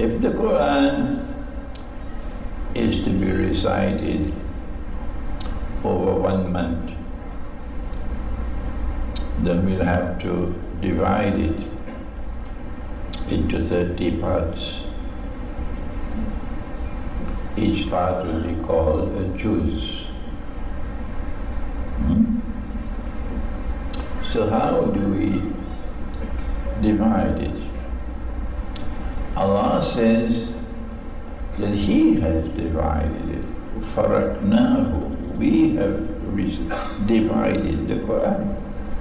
If the Quran is to be recited over 1 month, then we'll have to divide it into 30 parts. Each part will be called a juz. So how do we divide it? Allah says that He has divided it. فَرَقْنَاهُ. We have divided the Quran.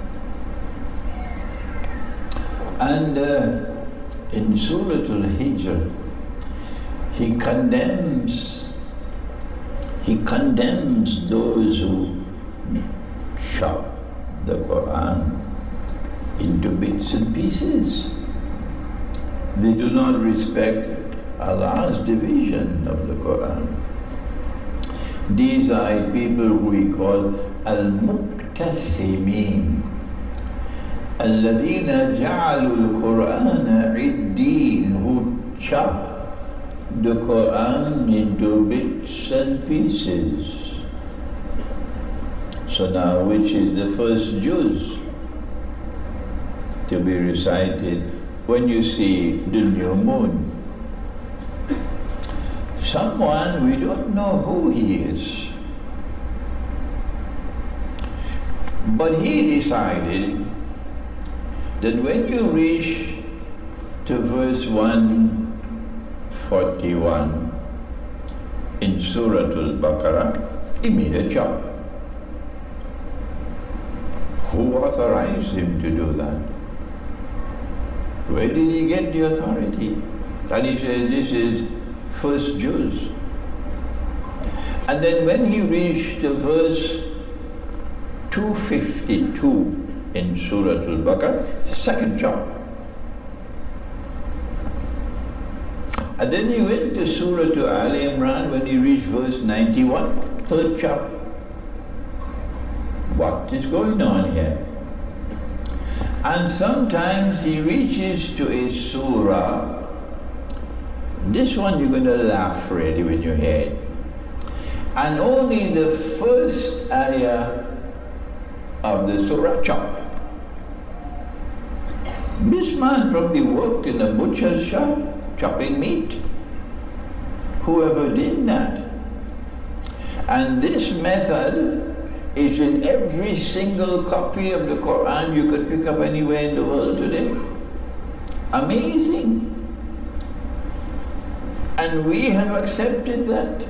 And in Surah Al-Hijr, He condemns those who chop the Quran into bits and pieces. They do not respect Allah's division of the Quran. These are people who we call al-muqtasimeen, alladhina ja'alu al-Qur'ana iddeen, who chop the Quran into bits and pieces. So now, which is the first juz to be recited when you see the new moon? Someone, we don't know who he is, but he decided that when you reach to verse 141 in Surah Al-Baqarah, he made a chop. Who authorized him to do that? Where did he get the authority? And he says, this is first juz. And then when he reached the verse 252 in Surah Al-Baqarah, second chop. And then he went to Surah Al Imran when he reached verse 91, third chop. What is going on here? And sometimes he reaches to a surah. This one you're going to laugh really when you hear it. And only the first ayah of the surah chop. This man probably worked in a butcher's shop, chopping meat. Whoever did that. And this method is in every single copy of the Quran you could pick up anywhere in the world today. Amazing. And we have accepted that.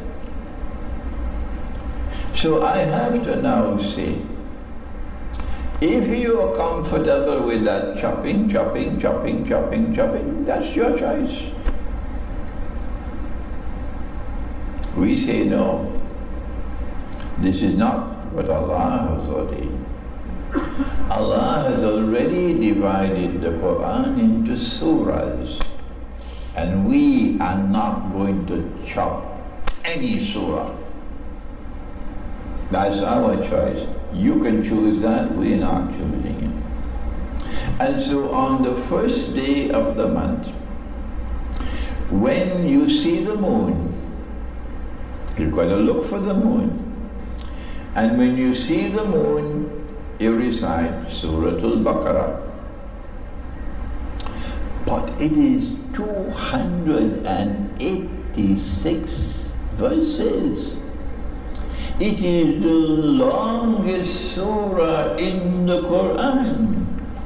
So I have to now say, if you are comfortable with that chopping, that's your choice. We say no. This is not what Allah has ordained. Allah has already divided the Quran into surahs, and we are not going to chop any surah. That's our choice. You can choose that, we're not choosing it. And so on the first day of the month, when you see the moon, you've got to look for the moon. And when you see the moon, you recite Surah Al-Baqarah. But it is 286 verses. It is the longest surah in the Quran.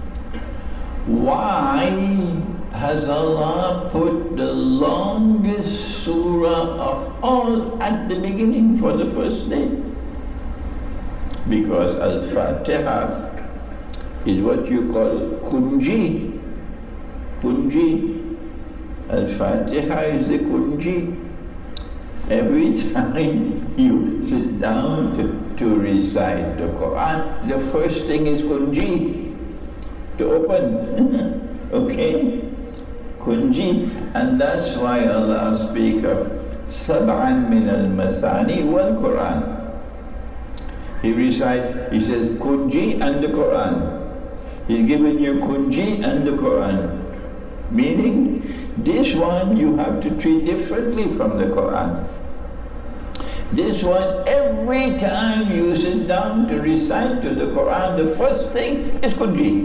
Why has Allah put the longest surah of all at the beginning for the first day? Because Al-Fatiha is what you call kunji. Kunji. Al-Fatiha is the kunji. Every time you sit down to recite the Quran, the first thing is kunji, to open. Okay? Kunji. And that's why Allah speaks of sab'an min al-mathani wal Quran. He recites, he says kunji and the Quran. He's given you kunji and the Quran. Meaning, This one you have to treat differently from the Quran. This one, every time you sit down to recite to the Quran, the first thing is kunji.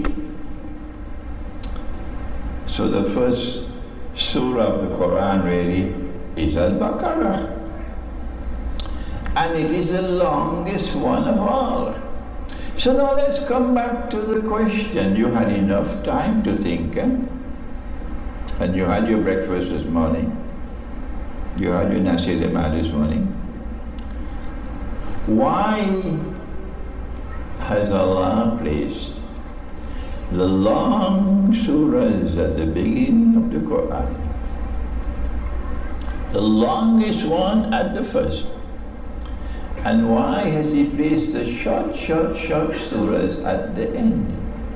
So the first surah of the Quran really is Al-Baqarah. And it is the longest one of all. So now let's come back to the question. You had enough time to think, eh? And you had your breakfast this morning. You had your nasi lemak this morning. Why has Allah placed the long surahs at the beginning of the Quran? The longest one at the first. And why has He placed the short surahs at the end?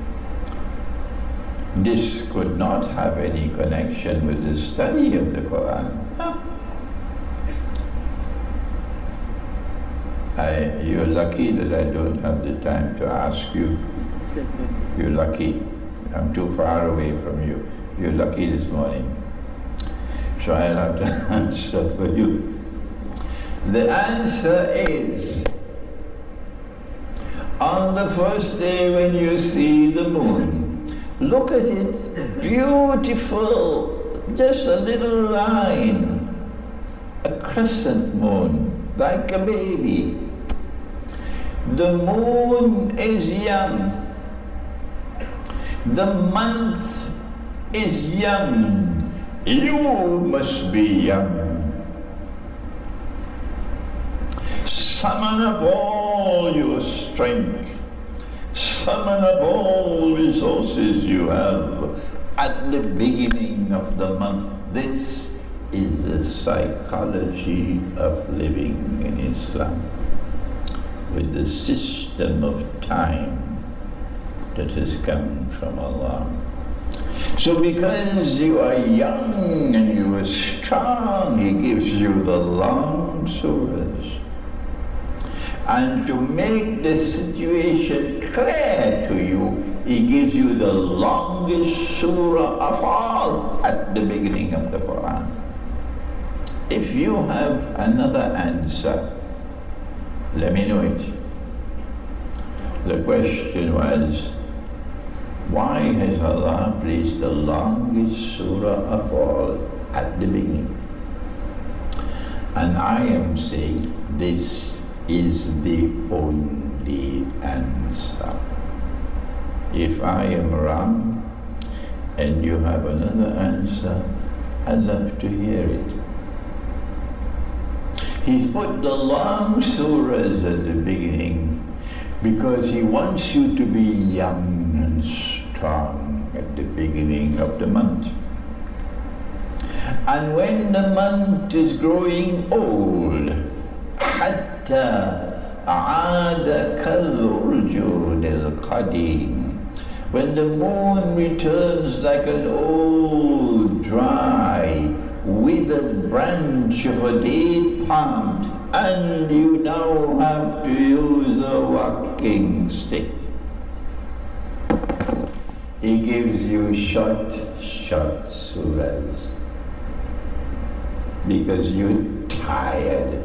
This could not have any connection with the study of the Quran. You're lucky that I don't have the time to ask you. You're lucky. I'm too far away from you. You're lucky this morning. So I'll have to answer for you. The answer is, on the first day when you see the moon, look at it, beautiful, just a little line, a crescent moon, like a baby. The moon is young. The month is young. You must be young. Summon up all your strength. Summon up all resources you have at the beginning of the month. This is the psychology of living in Islam, with the system of time that has come from Allah. So because you are young and you are strong, He gives you the long surahs. And to make the situation clear to you, He gives you the longest surah of all at the beginning of the Quran. If you have another answer, let me know it. The question was, why has Allah placed the longest surah of all at the beginning? And I am saying this is the only answer. If I am wrong and you have another answer, I'd love to hear it. He's put the long surahs at the beginning because He wants you to be young and strong at the beginning of the month. And when the month is growing old, حتى عاد كالرجل القديم, when the moon returns like an old, dry, withered branch of a date palm, and you now have to use a walking stick. He gives you short surahs because you're tired.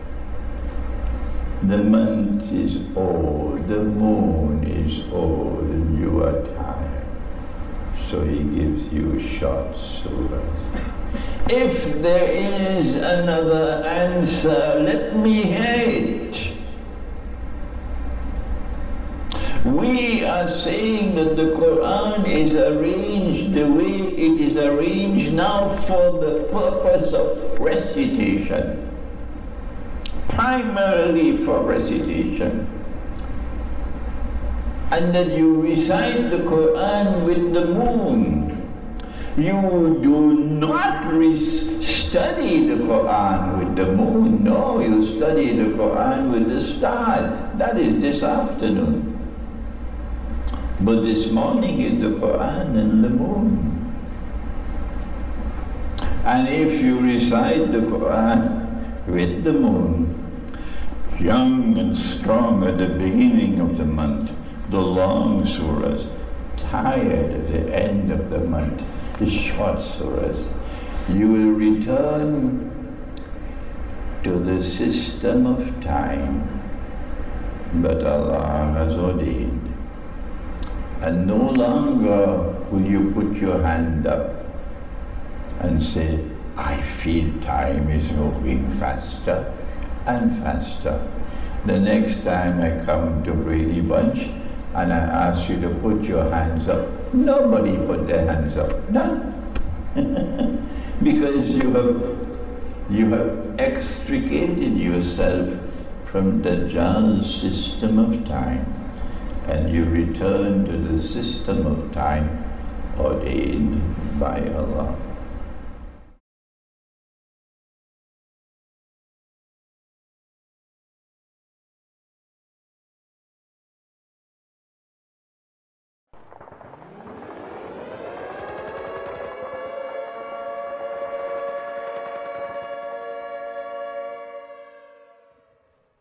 The month is old, the moon is old, and you are tired. So He gives you short surahs. If there is another answer, let me hear it. We are saying that the Quran is arranged the way it is arranged now for the purpose of recitation. Primarily for recitation. And that you recite the Quran with the moon. You do not study the Quran with the moon. No, you study the Quran with the stars. That is this afternoon. But this morning is the Quran and the moon. And if you recite the Quran with the moon, young and strong at the beginning of the month, the long surahs, tired at the end of the month, the short surahs, you will return to the system of time that Allah has ordained. And no longer will you put your hand up and say, I feel time is moving faster and faster. The next time I come to Brady Bunch and I ask you to put your hands up, nobody put their hands up, none. Because you have extricated yourself from Dajjal's system of time, and you return to the system of time ordained by Allah.